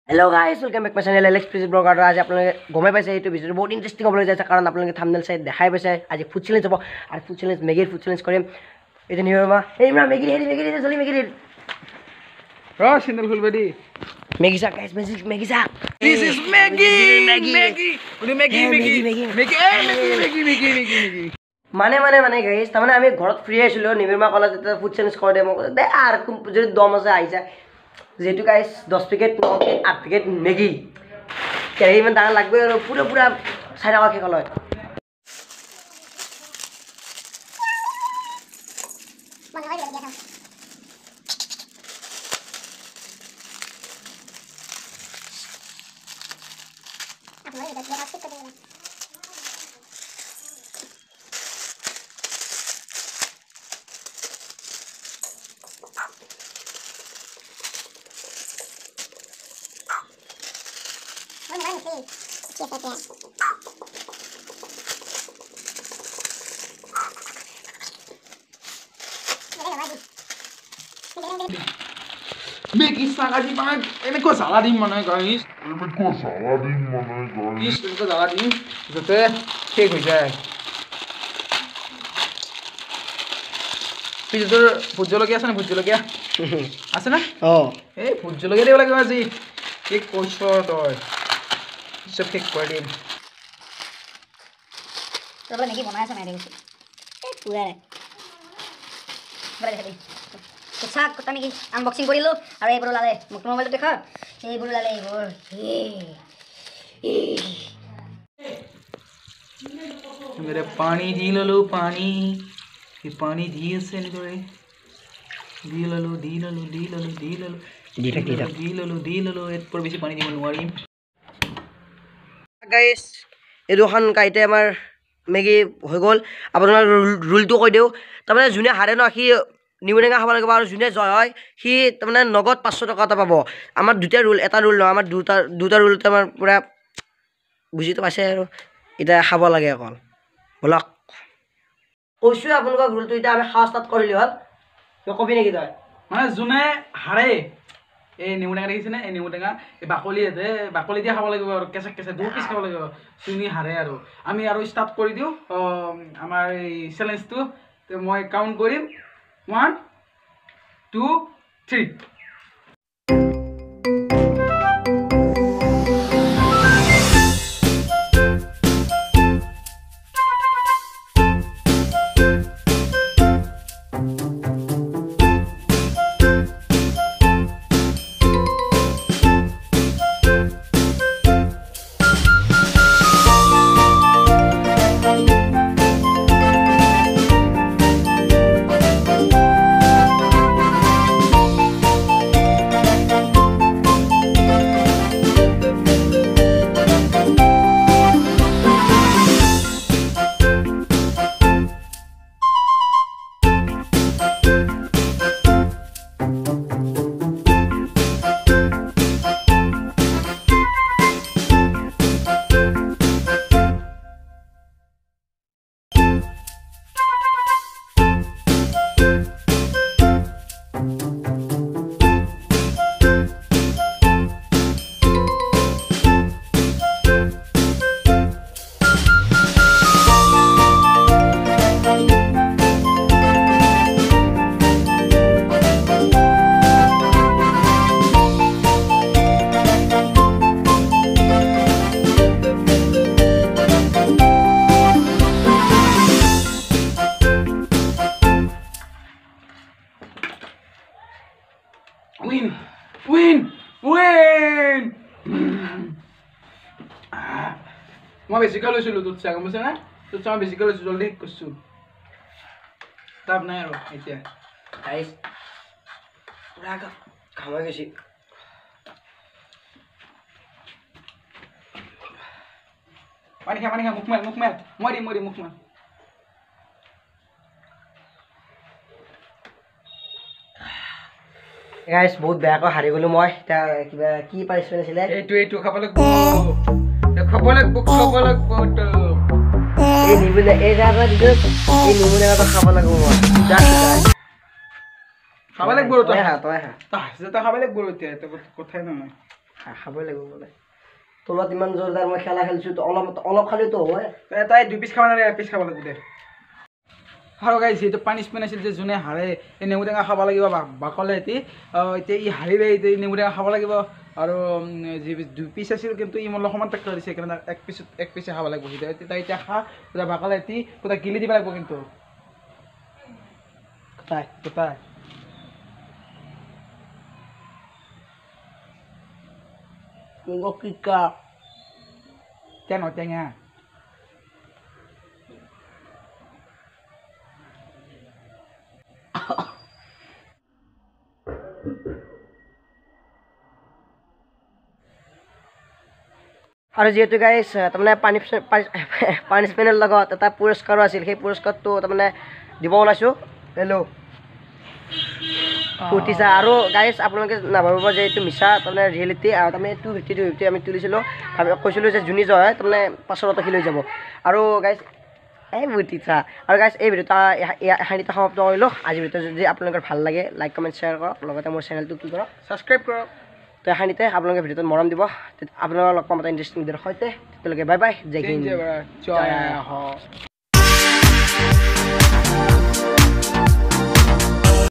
Hello guys, welcome back to my channel Alex Please Blogger. आज आप लोग घूमे पैसे ये तो वीडियो बहुत इंटरेस्टिंग होने जा रहा है कारण आप लोगों के थंबनेल से दिखाए पैसे आज फूड चैलेंज हो और food challenge Maggi food challenge करें इधर नहीं होगा ए मेरा मैगी जल्दी मैगी रा चैनल खुल बेटी मैगी सा गाइस मैगी सा दिस इज मैगी মানে গাইস তাৰমানে আমি ঘৰত ফ্ৰী আছিলো নিৰ্মা কলেজ এটা ফুড চেলেঞ্জ কৰি দে মই দে আৰু যদি দম আছে আইছা যেটো guys 10 packet 9 packet 8 packet Maggi কেই ইমান দাম লাগবে আৰু পুৰা চাই ৰাখা কি Kalai Maggi saladi mana? Ini kok saladi mana guys? Ini kok saladi? Jadi cake हो जाए. फिर इधर भुज्जलो क्या आसना भुज्जलो क्या? आसना? Oh. भुज्जलो क्या देवला क्या जी? केक कोशो तो सब केक पड़ी. तो बोले मैगी बनाया था मैंने उसे. पूरा है. बड़ा है. तो साग को तमी की अनबॉक्सिंग करी लो और ये बरो लाले मुक्त मोबाइल तो देखा ये बरो लाले वो मेरे पानी दी लो पानी ये पानी दी से निकले दी लो एक पर बेसी पानी দিব নোৱাৰিম গাইস এই দুখন কাইতে আমাৰ মেগি হৈ গল আপোনাক ৰুলটো কৈ দিও তাৰমানে জুনে হাৰে ন কি নিউৰেঙা খাব লাগিব আৰু জুনে জয় হয় সি তাৰমানে নগদ 500 টকা এটা পাব আমাৰ দুটা ৰুল এটা ৰুল ন আমাৰ দুটা ৰুলতে আমাৰ পুৰা বুজি তো পাইছে আৰু এটা খাব লাগে অকল বলক কৈছো আপোনাক ৰুলটো এটা আমি খাওয়া স্টার্ট কৰিলি হল তো কবি নেকি তই মানে জুনে হাৰে এই নিউটেঙা দেখিছে না এই নিউটেঙা এই বাকলি আছে বাকলি দিয়া খাব লাগিব আৰু কেঁচা কেঁচা দুই পিস খাব লাগিব চুনি হাৰে আৰু আমি আৰু স্টার্ট কৰি দিও আমাৰ এই চ্যালেঞ্জটো তে মই কাউন্ট কৰিম 1 2 3 Win! মই বেছিকৈ লৈছিলো তোত চাগ গমছে না তোত চাগ বেছিকৈ লৈছো জলদি কৰছো তাপ নাই আৰু এতিয়া গাইস পুৰা খামা গৈছি পানী খা মুখ মেল মই দি মুখ মেল গাইস বহুত বেয়াকৈ হাৰি গলো মই কিবা কি পানিশমেন্ট আছিল এইটো খাব লাগিব তো এই নিবলে এই জায়গা দিছো এই নিবলে তো খাব লাগিব মই খাব লাগিব তই হা তা খাব লাগিব এতিয়া কথাই নহয় খাবই লাগিব বোলে তলত ইমান জোৰদাৰ মই খেলা খেলিছোঁ তো অলপ খালেতো হয় তাই 2 পিচ খাব নালাগে 1 পিচ খাব লাগিব দে আৰু গাইজ যিহেতু পানিছমেণ্ট আছিল যে যোনে হাৰে এই নেমু টেঙা খাব লাগিব বাকলে এটি এতিয়া ই হাৰিলে এতিয়া নেমু টেঙা খাব লাগিব আৰু যি 2 পিচ আছিল কিন্তু ই মোৰ সমান টেক্টৰ দিছে সেইকাৰণে 1 পিচে খাব লাগিব তাই এতিয়া খা পুৰা বাকলে এটি পুৰা গিলি দিব লাগিব কিন্তু তাই কিকা টেঙা আৰু যিহেতু গাইজ তাৰমানে পানিছমেণ্টৰ লগত এটা পুৰস্কাৰো আছিল সেই পুৰস্কাৰটো তাৰমানে দিব ওলাইছোঁ হেল্ল' ফূৰ্তিছা আৰু গাইজ আপোনালোকে নাভাবিব যে এইটো মিছা তাৰমানে ৰিয়েলিটি তাৰমানে 250 আমি তুলিছিলোঁ কৈছিলোঁ যে যোনে জয় তাৰমানে 500 টকা লৈ যাব আৰু গাইজ এই ফূৰ্তিছা আৰু গাইজ এই ভিডিঅ'টো এখানিতে সমাপ্ত কৰিলোঁ আজিৰ ভিডিঅ'টো যদি আপোনালোকৰ ভাল লাগে লাইক কমেণ্ট শ্বেয়াৰ কৰক লগতে মোৰ চেনেলটো কি কৰক ছাবস্ক্ৰাইব কৰক তো এখানিতে আপোনালোকে ভিডিঅ'টোত মৰম দিব আপোনালোকৰ লগ পাম এটা ইণ্টাৰেষ্টিং ভিডিঅ'ৰ সৈতে তেতিয়ালৈকে বাই বাই জয় হিন্দ জয়